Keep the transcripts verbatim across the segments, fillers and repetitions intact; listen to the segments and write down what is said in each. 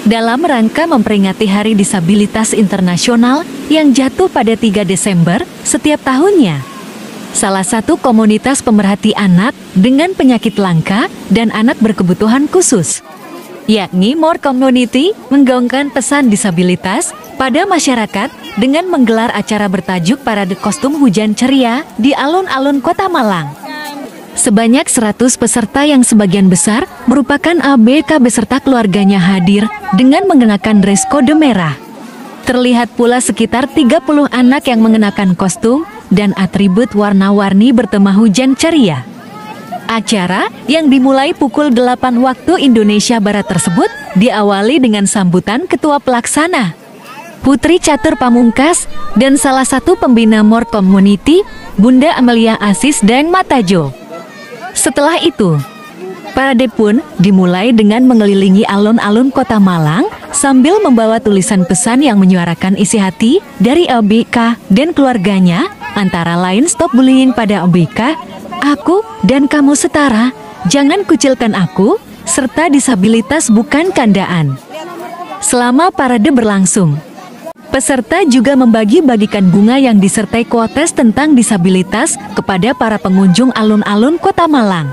dalam rangka memperingati Hari Disabilitas Internasional yang jatuh pada tiga Desember setiap tahunnya. Salah satu komunitas pemerhati anak dengan penyakit langka dan anak berkebutuhan khusus, yakni More Community, menggaungkan pesan disabilitas pada masyarakat dengan menggelar acara bertajuk Parade Kostum Hujan Ceria di alun-alun Kota Malang. Sebanyak seratus peserta yang sebagian besar merupakan A B K beserta keluarganya hadir dengan mengenakan dress kode merah. Terlihat pula sekitar tiga puluh anak yang mengenakan kostum dan atribut warna-warni bertema hujan ceria. Acara yang dimulai pukul delapan waktu Indonesia Barat tersebut diawali dengan sambutan Ketua Pelaksana, Putri Catur Pamungkas, dan salah satu pembina More Community, Bunda Amelia Asis dan Matajo. Setelah itu, parade pun dimulai dengan mengelilingi alun-alun Kota Malang sambil membawa tulisan pesan yang menyuarakan isi hati dari A B K dan keluarganya, antara lain stop bullying pada A B K, aku dan kamu setara, jangan kucilkan aku, serta disabilitas bukan kandaan. Selama parade berlangsung, peserta juga membagi-bagikan bunga yang disertai quotes tentang disabilitas kepada para pengunjung alun-alun Kota Malang.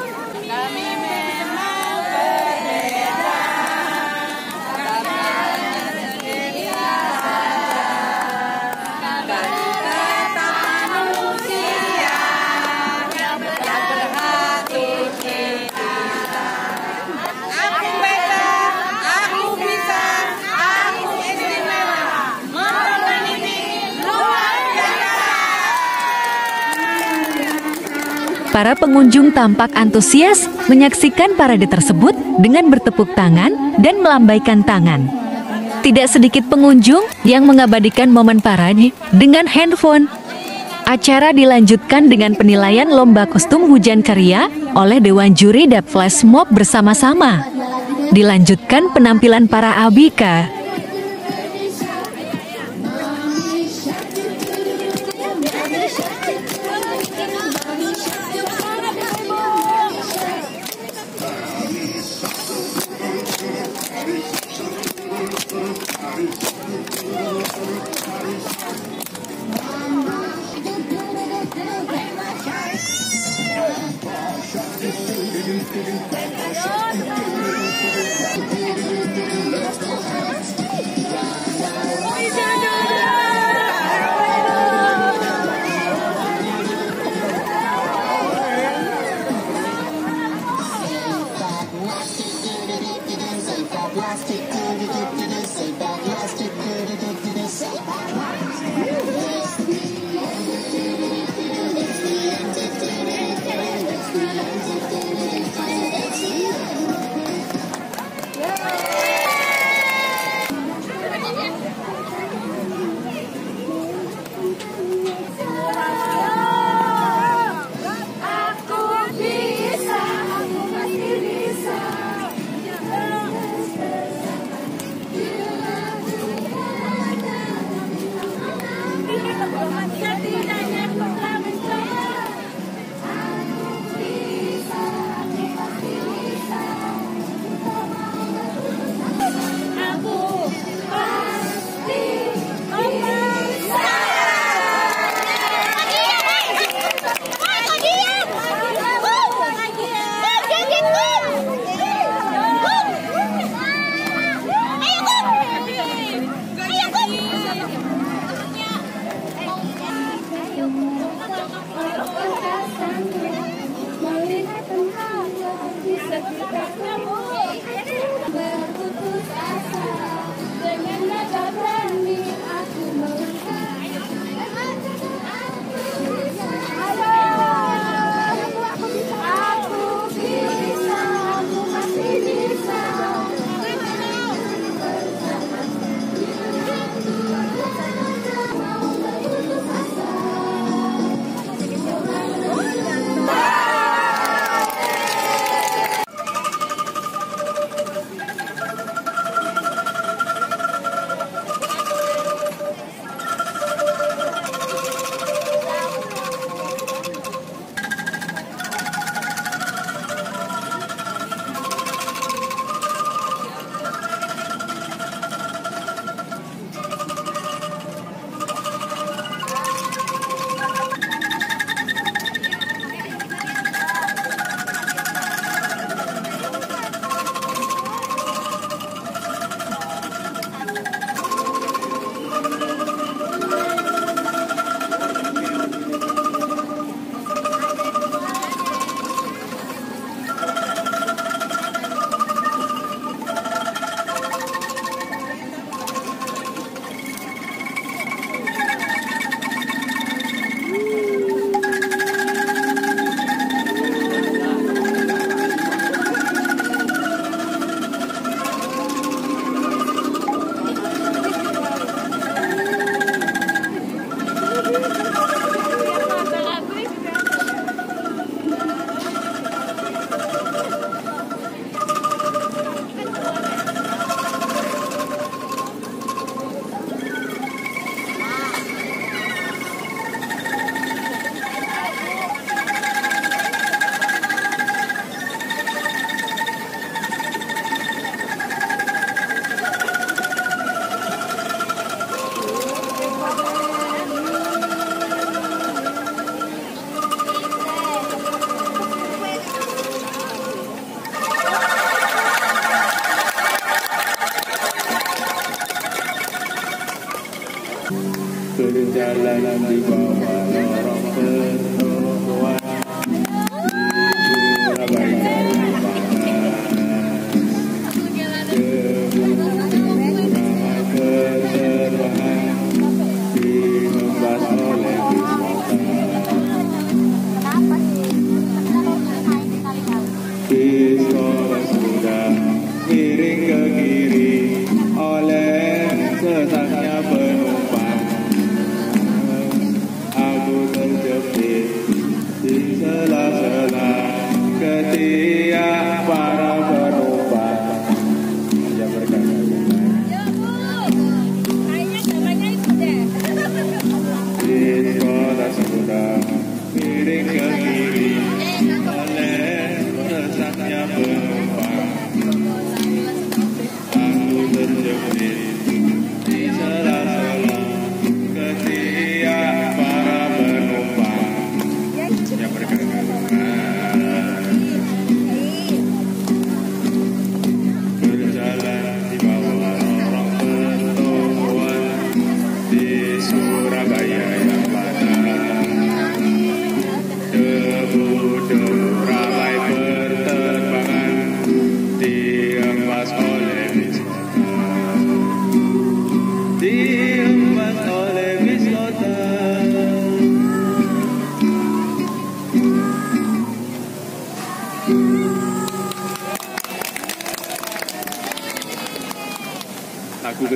Para pengunjung tampak antusias menyaksikan parade tersebut dengan bertepuk tangan dan melambaikan tangan. Tidak sedikit pengunjung yang mengabadikan momen parade dengan handphone. Acara dilanjutkan dengan penilaian lomba kostum hujan ceria oleh Dewan Juri dan Flash Mob bersama-sama. Dilanjutkan penampilan para A B K.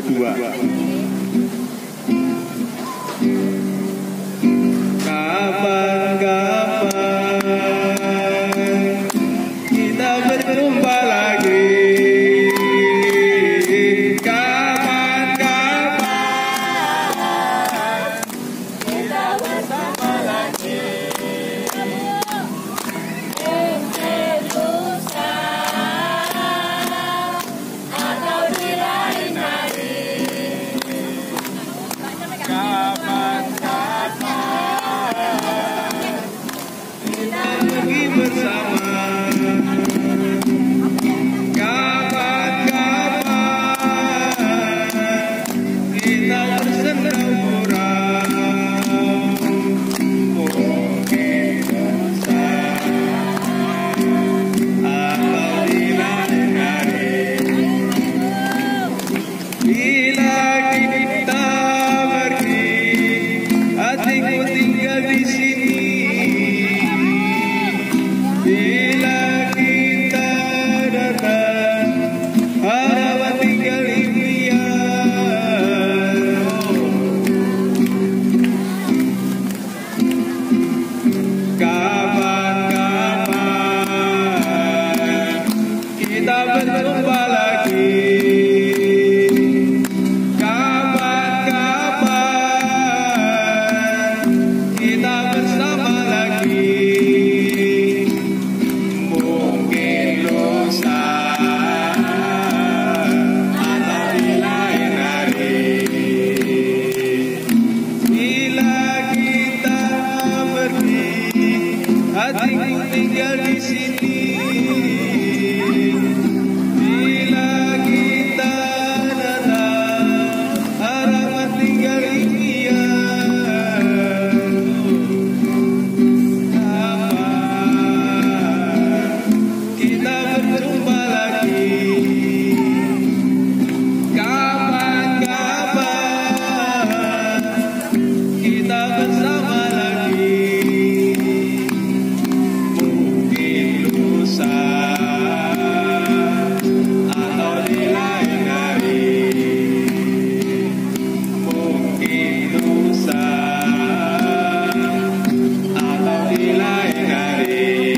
kedua. Kapan-kapan kita berjumpa lagi. Kapan-kapan kita bersama lagi. Mungkin lusa atau di lain hari. Kapan-kapan kita pergi bersama. Kapan-kapan kita bersenang-senang. Mungkin lusa atau di lain hari. Bila kita pergi, hatiku tinggal di sini. Bila kita datang, harapan tinggal impian. Kapan-kapan kita berjumpa lagi. Kapan-kapan kita bersama lagi. Mungkin lusa atau di lain hari. Bila kita pergi, hatiku tinggal di sini. Bila kita datang, harapan tinggal impian. Kapan kita berjumpa lagi. Kapan-kapan kita bersama lagi. Mungkin lusa atau di lain hari. Mungkin lusa atau di lain hari.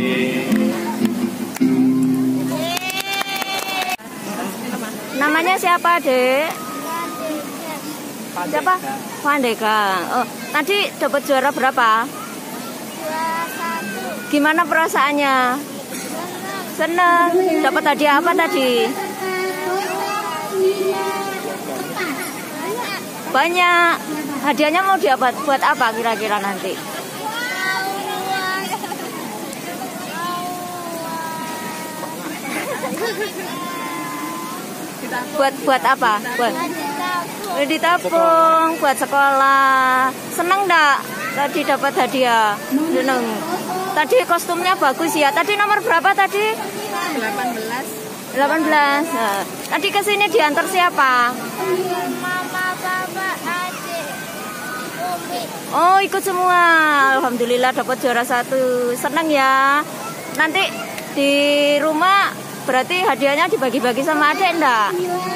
Namanya siapa, Dek? Siapa? Pandega. Oh, tadi dapat juara berapa? Gimana perasaannya? Seneng. Dapat hadiah apa tadi? Banyak. Hadiahnya mau dibuat buat apa kira-kira nanti? Buat buat apa? Buat ditabung buat sekolah. Seneng enggak? Tadi dapat hadiah. Seneng. Tadi kostumnya bagus ya. Tadi nomor berapa tadi? delapan belas. delapan belas. Nah, tadi ke sini diantar siapa? Mama, papa, adik, umi. Oh, ikut semua. Alhamdulillah dapat juara satu. Seneng ya. Nanti di rumah berarti hadiahnya dibagi-bagi sama adik enggak?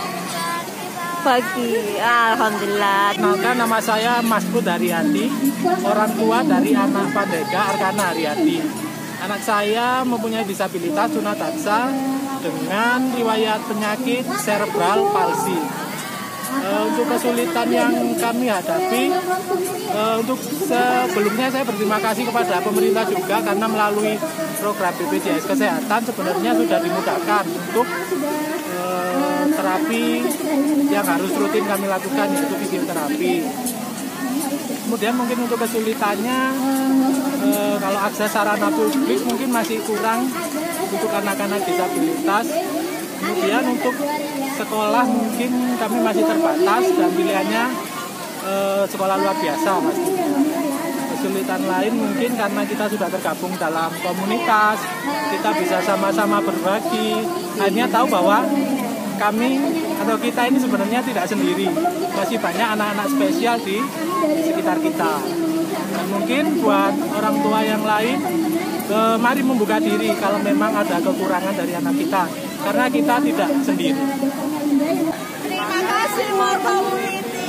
Bagi. Alhamdulillah. Maka nama saya Mas Put Haryati, orang tua dari anak Pandega Arkana Haryati. Anak saya mempunyai disabilitas tunataksa dengan riwayat penyakit cerebral palsy. E, untuk kesulitan yang kami hadapi, e, untuk sebelumnya saya berterima kasih kepada pemerintah juga karena melalui program B P J S Kesehatan sebenarnya sudah dimudahkan untuk e, terapi yang harus rutin kami lakukan, yaitu fisioterapi. Kemudian mungkin untuk kesulitannya, e, kalau akses sarana publik mungkin masih kurang untuk anak-anak disabilitas. Kemudian untuk sekolah mungkin kami masih terbatas dan pilihannya e, sekolah luar biasa mas. Kesulitan lain mungkin karena kita sudah tergabung dalam komunitas, kita bisa sama-sama berbagi, akhirnya tahu bahwa kami atau kita ini sebenarnya tidak sendiri, masih banyak anak-anak spesial di sekitar kita. Dan mungkin buat orang tua yang lain, eh, mari membuka diri kalau memang ada kekurangan dari anak kita, karena kita tidak sendiri. Terima kasih. kasih More Community.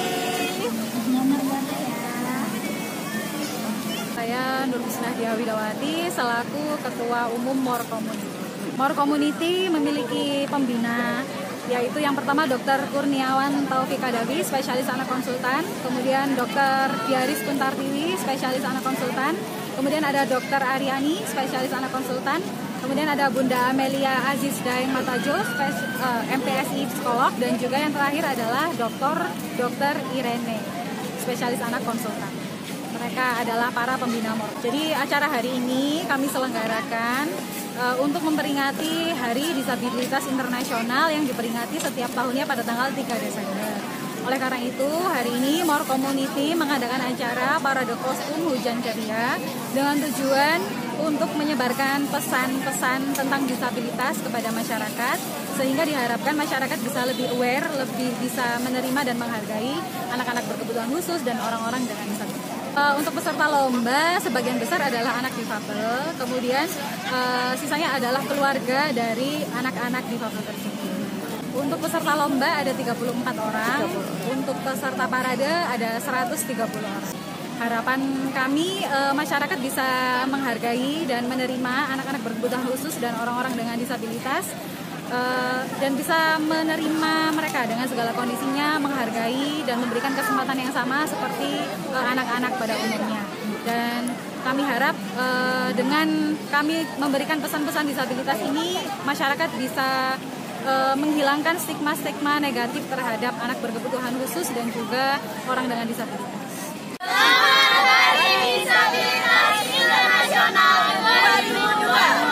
Saya Nur Bisnahdia Widawati selaku Ketua Umum More Community. More Community memiliki pembina, yaitu yang pertama Dokter Kurniawan Taufik Adawi, spesialis anak konsultan, kemudian Dokter Diaris Kuntartiwi, spesialis anak konsultan, kemudian ada Dokter Aryani, spesialis anak konsultan, kemudian ada Bunda Amelia Aziz Daeng Matajo, uh, M P S I psikolog, dan juga yang terakhir adalah Dokter Dokter Irene, spesialis anak konsultan. Mereka adalah para pembina More. Jadi acara hari ini kami selenggarakan uh, untuk memperingati Hari Disabilitas Internasional yang diperingati setiap tahunnya pada tanggal tiga Desember. Oleh karena itu, hari ini More Community mengadakan acara Parade Kostum Hujan Ceria dengan tujuan untuk menyebarkan pesan-pesan tentang disabilitas kepada masyarakat, sehingga diharapkan masyarakat bisa lebih aware, lebih bisa menerima dan menghargai anak-anak berkebutuhan khusus dan orang-orang dengan disabilitas. Uh, untuk peserta lomba, sebagian besar adalah anak difabel, kemudian uh, sisanya adalah keluarga dari anak-anak difabel tersebut. Untuk peserta lomba ada tiga puluh empat orang, untuk peserta parade ada seratus tiga puluh orang. Harapan kami uh, masyarakat bisa menghargai dan menerima anak-anak berkebutuhan khusus dan orang-orang dengan disabilitas, uh, dan bisa menerima mereka dengan segala kondisinya, menghargai dan memberikan kesempatan yang sama seperti uh, anak-anak pada umumnya. Dan kami harap uh, dengan kami memberikan pesan-pesan disabilitas ini, masyarakat bisa uh, menghilangkan stigma-stigma negatif terhadap anak berkebutuhan khusus dan juga orang dengan disabilitas. Selamat Hari Disabilitas Internasional dua ribu dua puluh dua.